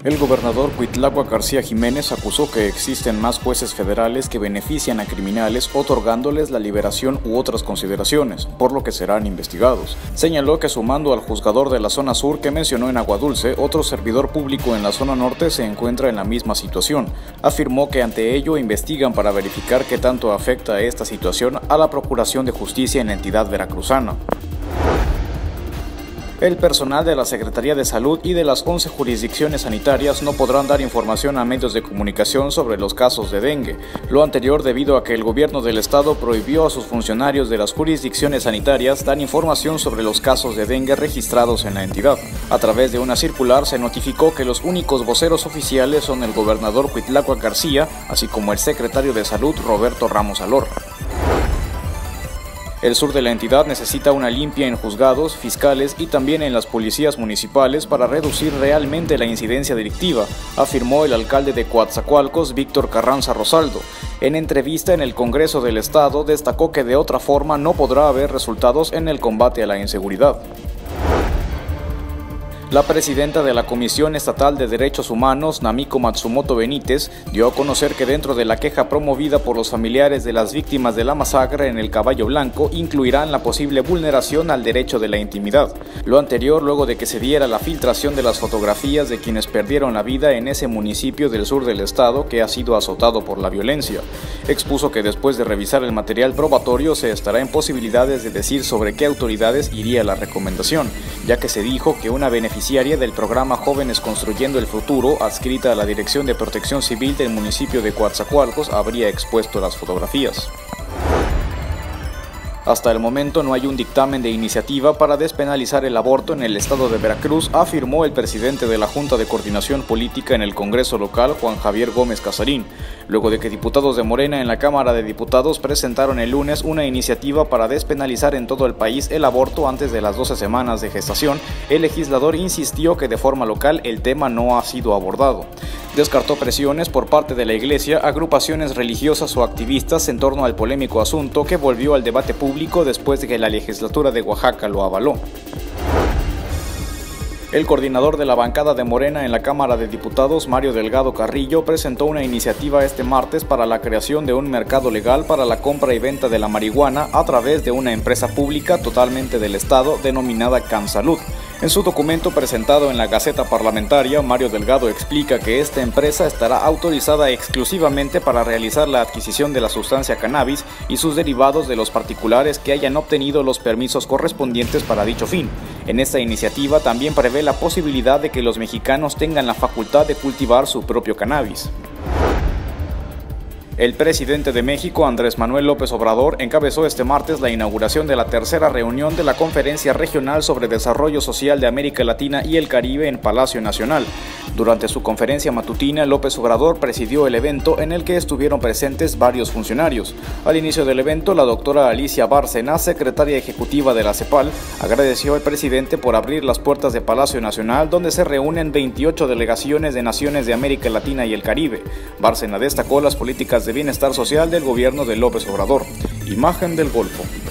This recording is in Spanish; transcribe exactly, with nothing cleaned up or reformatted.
El gobernador Cuitláhuac García Jiménez acusó que existen más jueces federales que benefician a criminales otorgándoles la liberación u otras consideraciones, por lo que serán investigados. Señaló que sumando al juzgador de la zona sur que mencionó en Aguadulce, otro servidor público en la zona norte se encuentra en la misma situación. Afirmó que ante ello investigan para verificar qué tanto afecta esta situación a la Procuración de Justicia en la entidad veracruzana. El personal de la Secretaría de Salud y de las once jurisdicciones sanitarias no podrán dar información a medios de comunicación sobre los casos de dengue. Lo anterior debido a que el gobierno del estado prohibió a sus funcionarios de las jurisdicciones sanitarias dar información sobre los casos de dengue registrados en la entidad. A través de una circular se notificó que los únicos voceros oficiales son el gobernador Cuitláhuac García, así como el secretario de Salud Roberto Ramos Alor. El sur de la entidad necesita una limpia en juzgados, fiscales y también en las policías municipales para reducir realmente la incidencia delictiva, afirmó el alcalde de Coatzacoalcos, Víctor Carranza Rosaldo. En entrevista en el Congreso del Estado destacó que de otra forma no podrá haber resultados en el combate a la inseguridad. La presidenta de la Comisión Estatal de Derechos Humanos, Namiko Matsumoto Benítez, dio a conocer que dentro de la queja promovida por los familiares de las víctimas de la masacre en el Caballo Blanco incluirán la posible vulneración al derecho de la intimidad. Lo anterior luego de que se diera la filtración de las fotografías de quienes perdieron la vida en ese municipio del sur del estado que ha sido azotado por la violencia. Expuso que después de revisar el material probatorio se estará en posibilidades de decir sobre qué autoridades iría la recomendación, ya que se dijo que una beneficiaria del programa Jóvenes Construyendo el Futuro, adscrita a la Dirección de Protección Civil del municipio de Coatzacoalcos, habría expuesto las fotografías. Hasta el momento no hay un dictamen de iniciativa para despenalizar el aborto en el estado de Veracruz, afirmó el presidente de la Junta de Coordinación Política en el Congreso local, Juan Javier Gómez Casarín, luego de que diputados de Morena en la Cámara de Diputados presentaron el lunes una iniciativa para despenalizar en todo el país el aborto antes de las doce semanas de gestación. El legislador insistió que de forma local el tema no ha sido abordado. Descartó presiones por parte de la Iglesia, agrupaciones religiosas o activistas en torno al polémico asunto que volvió al debate público después de que la legislatura de Oaxaca lo avaló. El coordinador de la bancada de Morena en la Cámara de Diputados, Mario Delgado Carrillo, presentó una iniciativa este martes para la creación de un mercado legal para la compra y venta de la marihuana a través de una empresa pública totalmente del Estado denominada CanSalud. En su documento presentado en la Gaceta Parlamentaria, Mario Delgado explica que esta empresa estará autorizada exclusivamente para realizar la adquisición de la sustancia cannabis y sus derivados de los particulares que hayan obtenido los permisos correspondientes para dicho fin. En esta iniciativa también prevé la posibilidad de que los mexicanos tengan la facultad de cultivar su propio cannabis. El presidente de México, Andrés Manuel López Obrador, encabezó este martes la inauguración de la tercera reunión de la Conferencia Regional sobre Desarrollo Social de América Latina y el Caribe en Palacio Nacional. Durante su conferencia matutina, López Obrador presidió el evento en el que estuvieron presentes varios funcionarios. Al inicio del evento, la doctora Alicia Bárcena, secretaria ejecutiva de la CEPAL, agradeció al presidente por abrir las puertas de Palacio Nacional, donde se reúnen veintiocho delegaciones de naciones de América Latina y el Caribe. Bárcena destacó las políticas de bienestar social del gobierno de López Obrador. Imagen del Golfo.